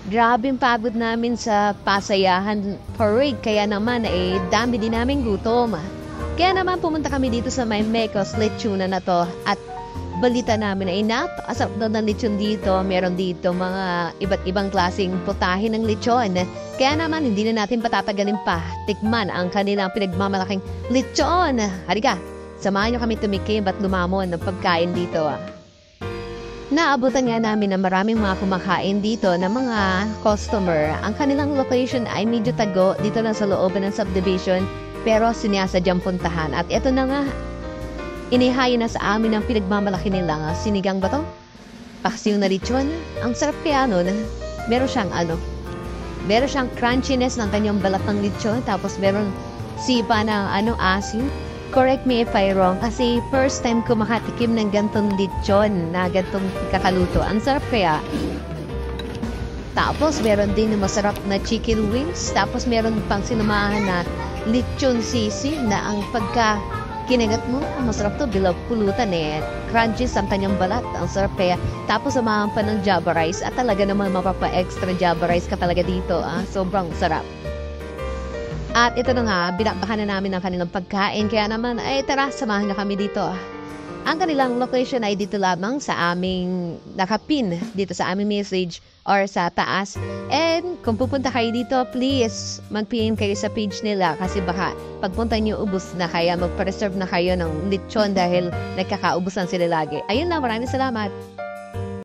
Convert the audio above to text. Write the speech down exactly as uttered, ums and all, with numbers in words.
Grabeng pagod namin sa pasayahan parade, kaya naman eh dami din namin gutom. Kaya naman pumunta kami dito sa may Mecos Lechonan na to at balita namin ay napakasarap daw ng lechon dito. Meron dito mga iba't ibang klaseng putahe ng lechon. Kaya naman hindi na natin patatagalin pa. Tikman ang kanilang pinagmamalaking lechon. Halika, samahan nyo kami tumikim at lumamon ng pagkain dito. Naabutan nga namin na maraming mga kumakain dito na mga customer. Ang kanilang location ay medyo tago dito lang sa looban ng subdivision, pero sinasadyang puntahan. At ito na nga, inihayo na sa amin ang pinagmamalaki nila. Sinigang ba to? Paksiw na lechon. Ang sarap kaya nun. Meron siyang ano, meron siyang crunchiness ng kanyang balat ng lechon, tapos meron sipa ng ano, asin. Correct me if I wrong, kasi first time ko makatikim ng gantong lechon na gantong kakaluto. Ang sarap kaya. Tapos meron din na masarap na chicken wings. Tapos meron pang sinamahan na lechon sisig na ang pagka kinagat mo, masarap to, bilog pulutan eh. Crunchy sa kanyang balat. Ang sarap kaya. Tapos samahan pa ng java rice at talaga naman mapapa-extra java rice ka talaga dito. Ah. Sobrang sarap. At ito na nga, binakbakan na namin ang kanilang pagkain. Kaya naman, ay tara, samahan na kami dito. Ang kanilang location ay dito lamang sa aming nakapin, dito sa aming message or sa taas. And kung pupunta kayo dito, please, mag-P M kayo sa page nila kasi baka pagpunta nyo, ubus na kaya magpa-reserve na kayo ng lechon dahil nagkakaubusan sila lagi. Ayun lang, maraming salamat.